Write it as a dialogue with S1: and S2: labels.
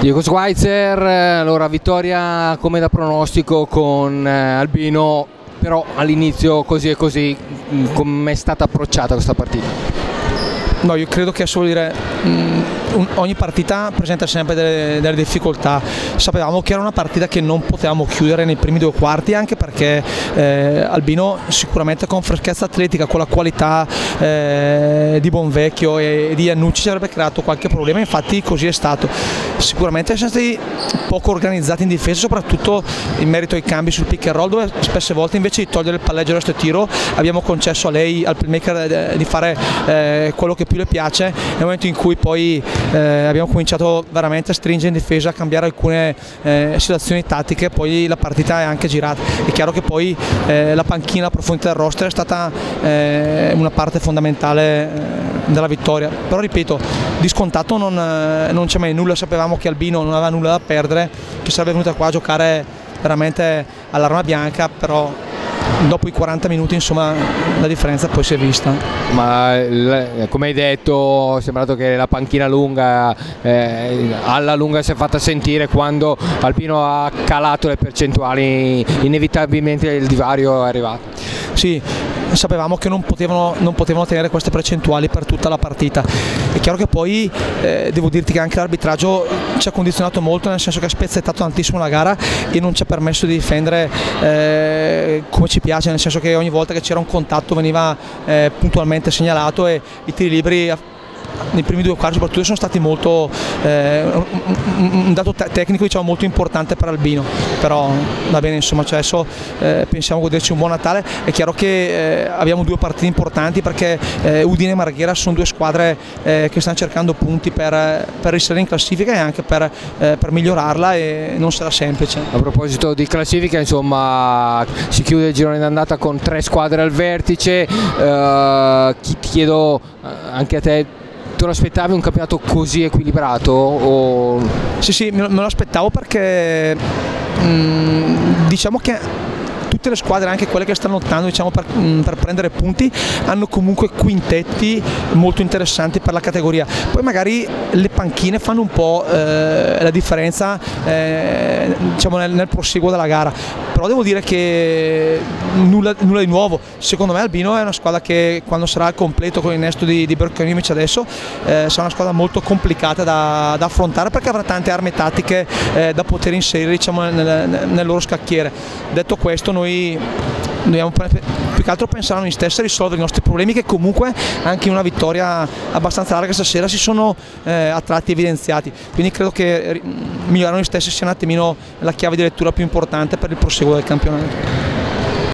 S1: Diego Schweitzer, allora vittoria come da pronostico con Albino, però all'inizio così e così, come è stata approcciata questa partita?
S2: No, io credo che ogni partita presenta sempre delle difficoltà. Sapevamo che era una partita che non potevamo chiudere nei primi due quarti, anche perché Albino sicuramente con freschezza atletica, con la qualità di Bonvecchio e di Iannucci ci avrebbe creato qualche problema, infatti così è stato. Sicuramente siamo stati poco organizzati in difesa, soprattutto in merito ai cambi sul pick and roll, dove spesse volte invece di togliere il palleggio da questo tiro abbiamo concesso a lei, al playmaker, di fare quello che più le piace. Nel momento in cui poi abbiamo cominciato veramente a stringere in difesa, a cambiare alcune situazioni tattiche, poi la partita è anche girata. È chiaro che poi la panchina, la profondità del roster è stata una parte fondamentale della vittoria, però ripeto, di scontato non c'è mai nulla. Sapevamo che Albino non aveva nulla da perdere, che sarebbe venuta qua a giocare veramente all'arma bianca, però dopo i 40 minuti insomma la differenza poi si è vista.
S1: Ma come hai detto è sembrato che la panchina lunga alla lunga si è fatta sentire quando Albino ha calato le percentuali, inevitabilmente il divario è arrivato.
S2: Sì, sapevamo che non potevano tenere queste percentuali per tutta la partita. È chiaro che poi devo dirti che anche l'arbitraggio ci ha condizionato molto, nel senso che ha spezzettato tantissimo la gara e non ci ha permesso di difendere come ci piace, nel senso che ogni volta che c'era un contatto veniva puntualmente segnalato e i tiri liberi nei primi due quarti soprattutto sono stati molto un dato tecnico diciamo molto importante per Albino, però va bene insomma, cioè adesso pensiamo a goderci un buon Natale. È chiaro che abbiamo due partite importanti perché Udine e Marghera sono due squadre che stanno cercando punti per risalire in classifica e anche per migliorarla, e non sarà semplice.
S1: A proposito di classifica, insomma, si chiude il girone d'andata con 3 squadre al vertice. Ti chiedo anche a te, te lo aspettavi un campionato così equilibrato? O...
S2: Sì, me lo aspettavo perché diciamo che tutte le squadre, anche quelle che stanno lottando diciamo, per prendere punti, hanno comunque quintetti molto interessanti per la categoria. Poi magari le panchine fanno un po' la differenza diciamo, nel proseguo della gara, però devo dire che nulla di nuovo. Secondo me Albino è una squadra che quando sarà al completo con l'innesto di Berkanimic adesso sarà una squadra molto complicata da affrontare, perché avrà tante armi tattiche da poter inserire diciamo, nel loro scacchiere. Detto questo, noi dobbiamo più che altro pensare a noi stessi e risolvere i nostri problemi, che comunque anche in una vittoria abbastanza larga stasera si sono a tratti evidenziati, quindi credo che migliorare noi stessi sia un attimino la chiave di lettura più importante per il proseguo del campionato.